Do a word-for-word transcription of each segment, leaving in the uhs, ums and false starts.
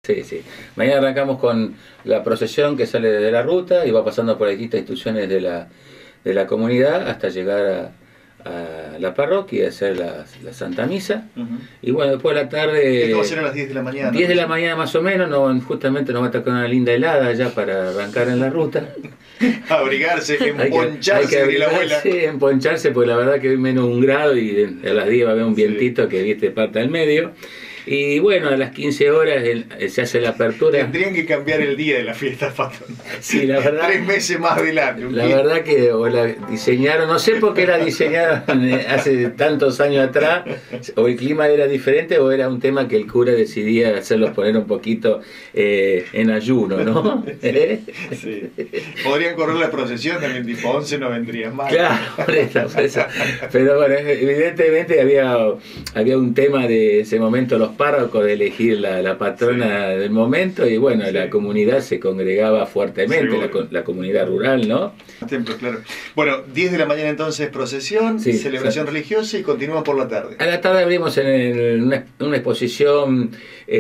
Sí, sí. Mañana arrancamos con la procesión que sale de la ruta y va pasando por distintas instituciones de la, de la comunidad hasta llegar a, a la parroquia y hacer la, la Santa Misa. Uh-huh. Y bueno, después de la tarde... Esto va a ser a las diez de la mañana. diez de la mañana más o menos, no, justamente nos va a tocar una linda helada ya para arrancar en la ruta. Abrigarse, emponcharse, hay que, hay que la abuela. Sí, emponcharse, porque la verdad que hoy menos un grado y a las diez va a haber un vientito sí. que viste parte al medio. Y bueno, a las quince horas el, se hace la apertura. Tendrían que cambiar el día de la fiesta patronal. Sí, la verdad. Tres meses más adelante. La día. verdad que o la diseñaron, no sé por qué la diseñaron hace tantos años atrás, o el clima era diferente o era un tema que el cura decidía hacerlos poner un poquito eh, en ayuno, ¿no? Sí, sí. Podrían correr la procesión también, tipo once no vendrían mal. Claro, por eso, por eso. Pero bueno, evidentemente había, había un tema de ese momento, los párrocos, de elegir la, la patrona sí. del momento, y bueno, sí. la comunidad se congregaba fuertemente, la, la comunidad rural, ¿no? Templo, claro. Bueno, diez de la mañana entonces procesión, sí, celebración exacto. religiosa, y continuamos por la tarde. A la tarde abrimos en el, una, una exposición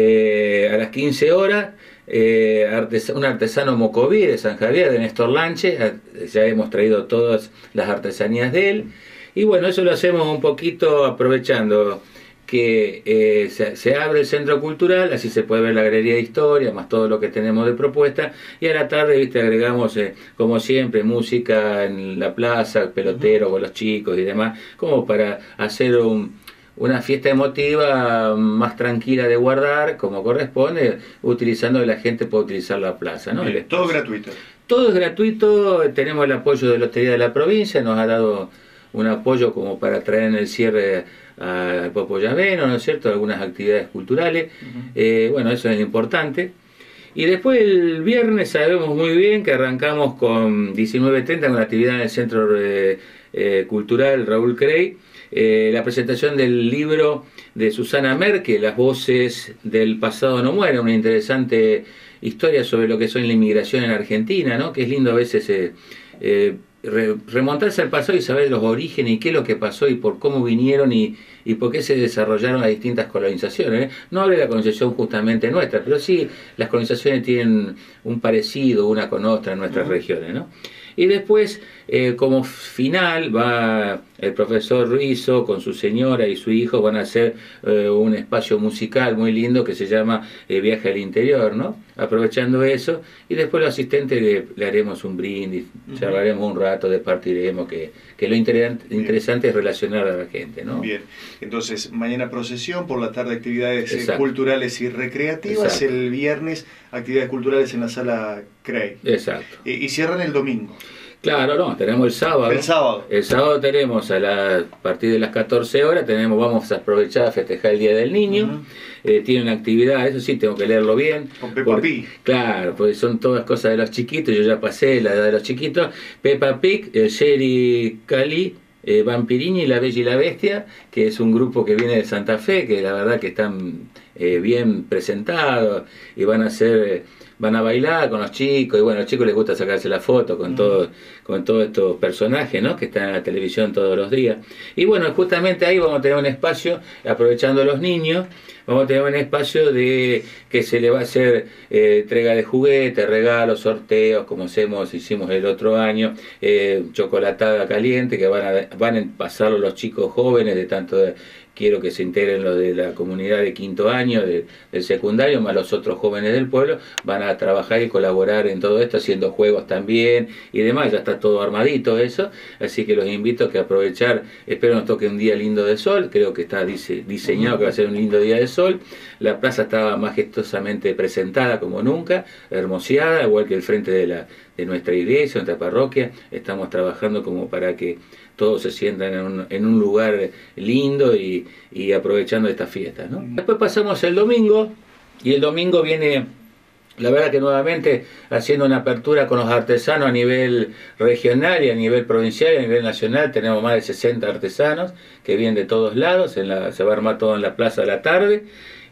eh, a las quince horas, eh, artes, un artesano mocoví de San Javier, de Néstor Lanche, ya hemos traído todas las artesanías de él, y bueno, eso lo hacemos un poquito aprovechando que eh, se, se abre el centro cultural, así se puede ver la galería de historia, más todo lo que tenemos de propuesta, y a la tarde, viste, agregamos, eh, como siempre, música en la plaza, pelotero con los chicos y demás, como para hacer un, una fiesta emotiva más tranquila de guardar, como corresponde, utilizando que la gente pueda utilizar la plaza, ¿no? Bien, todo gratuito. Todo es gratuito, tenemos el apoyo de la Lotería de la Provincia, nos ha dado un apoyo como para traer en el cierre al Popo Llaveno, ¿no es cierto?, algunas actividades culturales, uh-huh. eh, bueno, eso es importante. Y después el viernes sabemos muy bien que arrancamos con diecinueve treinta con la actividad en el Centro eh, eh, Cultural Raúl Crey, eh, la presentación del libro de Susana Merkel, Las voces del pasado no mueren, una interesante historia sobre lo que son la inmigración en Argentina, ¿no?, que es lindo a veces eh, eh, remontarse al pasado y saber los orígenes y qué es lo que pasó y por cómo vinieron y, y por qué se desarrollaron las distintas colonizaciones. No hablo de la colonización justamente nuestra, pero sí las colonizaciones tienen un parecido una con otra en nuestras uh-huh. regiones, ¿no? Y después, eh, como final, va el profesor Ruizo con su señora y su hijo, van a hacer eh, un espacio musical muy lindo que se llama eh, Viaje al Interior, ¿no? Aprovechando eso, y después los asistentes le, le haremos un brindis, uh-huh. charlaremos un rato, departiremos, que, que lo inter interesante es relacionar a la gente, ¿no? Bien, entonces mañana procesión, por la tarde actividades eh, culturales y recreativas, exacto. el viernes actividades culturales en la sala Crey. Exacto. Eh, y cierran el domingo. Claro, no, tenemos el sábado. El sábado. El sábado tenemos a, la, a partir de las catorce horas, tenemos, vamos a aprovechar a festejar el Día del Niño. Uh-huh. eh, tiene una actividad, eso sí, tengo que leerlo bien. Con Peppa Pig. Claro, porque son todas cosas de los chiquitos, yo ya pasé la edad de los chiquitos. Peppa Pig, el Sherry Cali, eh, Vampirini, La Bella y la Bestia, que es un grupo que viene de Santa Fe, que la verdad que están eh, bien presentados y van a ser... Eh, van a bailar con los chicos, y bueno, a los chicos les gusta sacarse la foto con, mm. todo, con todos estos personajes, ¿no?, que están en la televisión todos los días. Y bueno, justamente ahí vamos a tener un espacio, aprovechando a los niños, vamos a tener un espacio de que se le va a hacer eh, entrega de juguetes, regalos, sorteos, como hacemos, hicimos el otro año, eh, chocolatada caliente, que van a, van a pasarlo los chicos jóvenes de tanto de, quiero que se integren los de la comunidad de quinto año, de, del secundario, más los otros jóvenes del pueblo, van a trabajar y colaborar en todo esto, haciendo juegos también y demás, ya está todo armadito eso, así que los invito a que aprovechar, espero nos toque un día lindo de sol, creo que está dice, diseñado que va a ser un lindo día de sol, la plaza estaba majestuosamente presentada como nunca, hermoseada, igual que el frente de, la, de nuestra iglesia, nuestra parroquia, estamos trabajando como para que todos se sientan en un, en un lugar lindo y, y aprovechando esta fiesta, ¿no? Después pasamos el domingo, y el domingo viene, la verdad que nuevamente haciendo una apertura con los artesanos a nivel regional y a nivel provincial y a nivel nacional. Tenemos más de sesenta artesanos que vienen de todos lados, en la, se va a armar todo en la plaza a la tarde.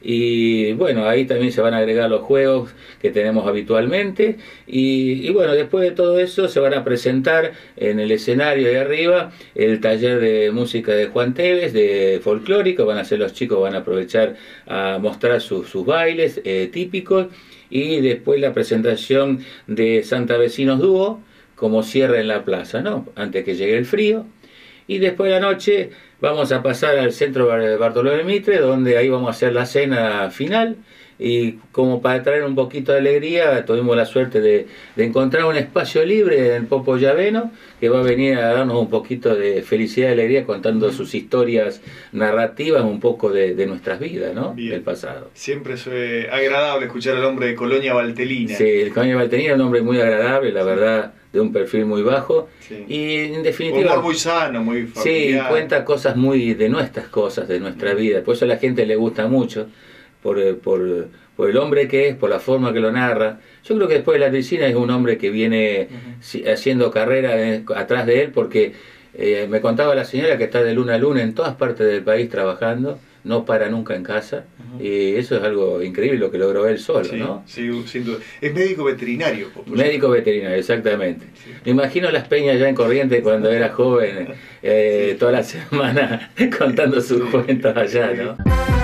Y bueno, ahí también se van a agregar los juegos que tenemos habitualmente. Y, y bueno, después de todo eso se van a presentar en el escenario de arriba el taller de música de Juan Tevez, de folclórico. Van a ser los chicos, van a aprovechar a mostrar sus, sus bailes eh, típicos. Y después la presentación de Santa Vecinos Dúo como cierre en la plaza, ¿no? Antes que llegue el frío. Y después de la noche vamos a pasar al centro Bartolomé Mitre, donde ahí vamos a hacer la cena final. Y como para traer un poquito de alegría, tuvimos la suerte de, de encontrar un espacio libre en el Popo Llaveno, que va a venir a darnos un poquito de felicidad y alegría contando sus historias narrativas, un poco de, de nuestras vidas, ¿no? Bien. Del pasado. Siempre es eh, agradable escuchar al hombre de Colonia Valtelina. Sí, el Colonia Valtelina es un hombre muy agradable, la verdad, de un perfil muy bajo. Sí. Y en definitiva... humor muy sano, muy familiar. Sí, cuenta cosas muy de nuestras cosas, de nuestra vida. Por eso a la gente le gusta mucho. Por, por, por el hombre que es, por la forma que lo narra. Yo creo que después de la Alfonsina es un hombre que viene uh-huh. haciendo carrera de, atrás de él, porque eh, me contaba la señora que está de luna a luna en todas partes del país trabajando, no para nunca en casa, uh-huh. y eso es algo increíble lo que logró él solo, sí, ¿no? Sí, sin duda. Es médico veterinario. Médico veterinario, exactamente. Sí. Me imagino las peñas ya en Corrientes cuando era joven, eh, sí. toda la semana contando sus sí. cuentos allá, ¿no?